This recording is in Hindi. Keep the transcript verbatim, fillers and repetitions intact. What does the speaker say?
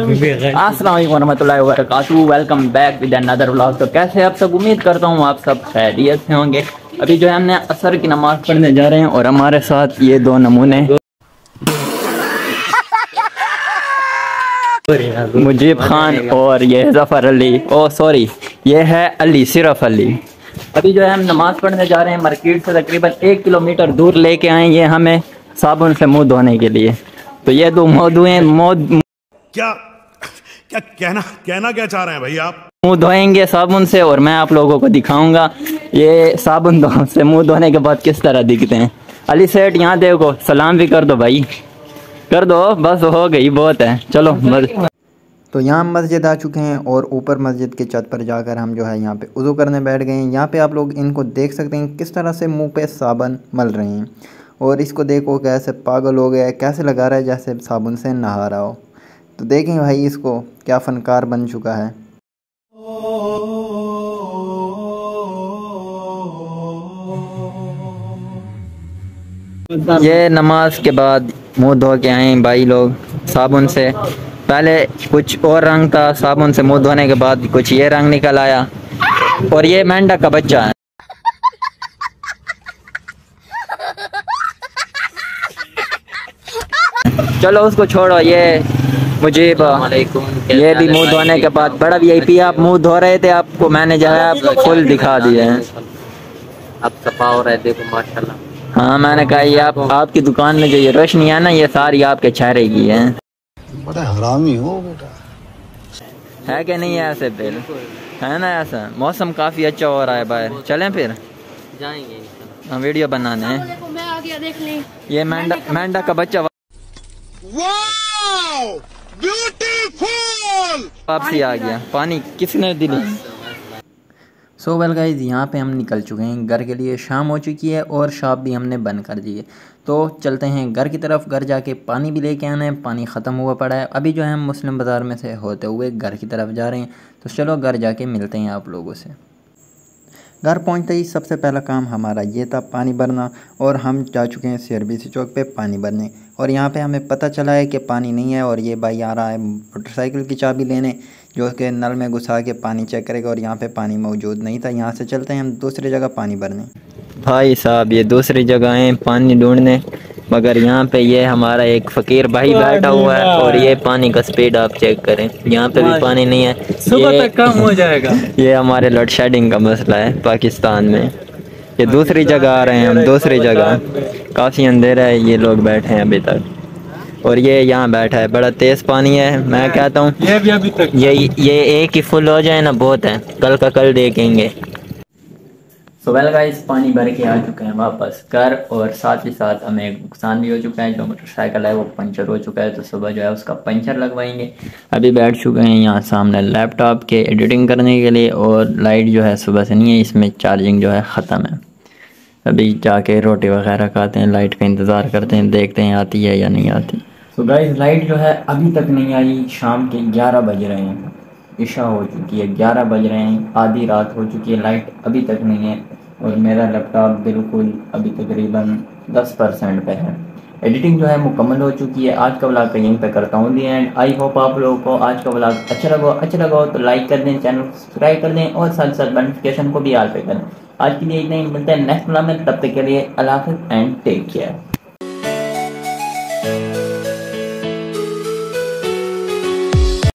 अस्सलाम वालेकुम रहमतुल्लाहि व बरकातुहू। Welcome back with another vlog. तो कैसे आप सब, उम्मीद करता हूँ आप सब खैरियत से होंगे। अभी जो है हमने असर की नमाज़ पढ़ने जा रहे हैं और हमारे साथ ये दो नमूने मुजीब खान और ये जफ़र अली, ओ सॉरी ये है अली, सिर्फ अली। अभी जो है हम नमाज़ पढ़ने जा रहे हैं, मार्केट से तकरीबन एक किलोमीटर दूर लेके आए ये हमें साबुन से मुँह धोने के लिए। तो ये दो मौदुएं मौद क्या क्या कहना कहना क्या चाह रहे हैं भाई आप? मुंह धोएंगे साबुन से और मैं आप लोगों को दिखाऊंगा ये साबुन धो से मुंह धोने के बाद किस तरह दिखते हैं। अली सेठ यहाँ देखो, सलाम भी कर दो भाई, कर दो, बस हो गई, बहुत है, चलो बस। तो यहाँ मस्जिद आ चुके हैं और ऊपर मस्जिद के छत पर जाकर हम जो है यहाँ पे वज़ू करने बैठ गए हैं। यहाँ पे आप लोग इनको देख सकते हैं किस तरह से मुंह पे साबुन मल रहे हैं और इसको देखो कैसे पागल हो गया है, कैसे लगा रहा है जैसे साबुन से नहा रहा हो। तो देखें भाई इसको क्या फ़नकार बन चुका है। ये नमाज के बाद मुंह धो के आए भाई लोग साबुन से। पहले कुछ और रंग था, साबुन से मुंह धोने के बाद कुछ ये रंग निकल आया। और ये मेंढक का बच्चा है, चलो उसको छोड़ो। ये मुझे ये भी मुंह धोने के बाद बड़ा वीआईपी, आप मुंह धो रहे थे, आपको मैंने जो है फुल दिखा दिए हैं। आप सफा हो रहे देखो माशाल्लाह। हाँ मैंने कहा ये आप आपकी दुकान में जो ये रोशनी है ना, ये सारी आपके चेहरे की है। बड़ा हरामी हो बेटा, है कि नहीं? ऐसे फिर है ना, ऐसा मौसम काफी अच्छा हो रहा है बाहर, चलें फिर जाएंगे हम वीडियो बनाने हैं। मैं आ गया, देख लें। ये मेंढक मेंढक का बच्चा ब्यूटीफुल वापसी आ गया। पानी किसने दिली? सो वेल गाइस, यहाँ पे हम निकल चुके हैं घर के लिए। शाम हो चुकी है और शॉप भी हमने बंद कर दी है। तो चलते हैं घर की तरफ। घर जाके पानी भी लेके आना है, पानी ख़त्म हुआ पड़ा है। अभी जो है हम मुस्लिम बाज़ार में से होते हुए घर की तरफ जा रहे हैं। तो चलो घर जाके मिलते हैं आप लोगों से। घर पहुंचते ही सबसे पहला काम हमारा ये था पानी भरना, और हम जा चुके हैं सीआरबीसी चौक पे पानी भरने। और यहाँ पे हमें पता चला है कि पानी नहीं है और ये भाई आ रहा है मोटरसाइकिल की चाबी लेने, जो कि नल में घुसा के पानी चेक करेगा, और यहाँ पे पानी मौजूद नहीं था। यहाँ से चलते हैं हम दूसरी जगह पानी भरने। भाई साहब ये दूसरी जगह है पानी ढूंढने, मगर यहाँ पे ये हमारा एक फ़कीर भाई बैठा हुआ है और ये पानी का स्पीड आप चेक करें, यहाँ पे भी पानी नहीं है। सुबह तक कम हो जाएगा। ये हमारे लोड शेडिंग का मसला है पाकिस्तान में। ये दूसरी जगह आ रहे हैं हम, दूसरी जगह काफ़ी अंधेरा है, ये लोग बैठे हैं अभी तक, और ये यहाँ बैठा है। बड़ा तेज़ पानी है, मैं कहता हूँ ये भी अभी तक ये ये एक ही फुल हो जाए ना बहुत है, कल का कल देखेंगे। सो वेल गाइस, पानी भर के आ चुके हैं वापस घर, और साथ ही साथ हमें एक नुकसान भी हो चुका है। जो मोटरसाइकिल है वो पंचर हो चुका है, तो सुबह जो है उसका पंचर लगवाएंगे। अभी बैठ चुके हैं यहाँ सामने लैपटॉप के एडिटिंग करने के लिए, और लाइट जो है सुबह से नहीं है, इसमें चार्जिंग जो है ख़त्म है। अभी जाके रोटी वगैरह खाते हैं, लाइट का इंतज़ार करते हैं, देखते हैं आती है या नहीं आती। सो गाइस लाइट जो है अभी तक नहीं आई। शाम के ग्यारह बज रहे हैं, इशा हो चुकी है, ग्यारह बज रहे हैं, आधी रात हो चुकी है, लाइट अभी तक नहीं है। और मेरा लैपटॉप बिल्कुल अभी तकरीबन दस परसेंट पे है। एडिटिंग जो है मुकम्मल हो चुकी है। आज का व्लॉग का यहीं पे करता हूँ दी एंड। आई होप आप लोगों को आज का व्लॉग अच्छा लगा अच्छा लगा हो तो लाइक कर दें, चैनल को सब्सक्राइब कर दें, और साथ साथ नोटिफिकेशन को भी ऑल पे करें। आज के लिए इतना ही, मिलते हैं नेक्स्ट व्लॉग में, तब तक के लिए अल्लाह हाफ़िज़ एंड टेक केयर।